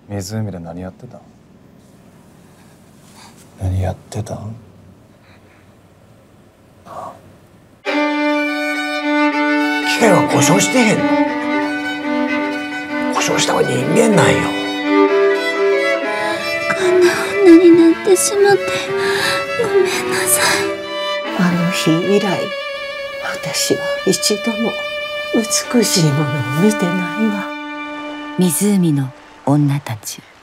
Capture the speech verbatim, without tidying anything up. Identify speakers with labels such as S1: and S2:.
S1: 湖で何やってたん？何やってたん？ああ。
S2: 機械は故障してへんの？故障したは人間なんよ。
S3: こんな女になってしまってごめんなさい。
S4: あの日以来、私は一度も美しいものを見てないわ。
S5: 湖の女たち。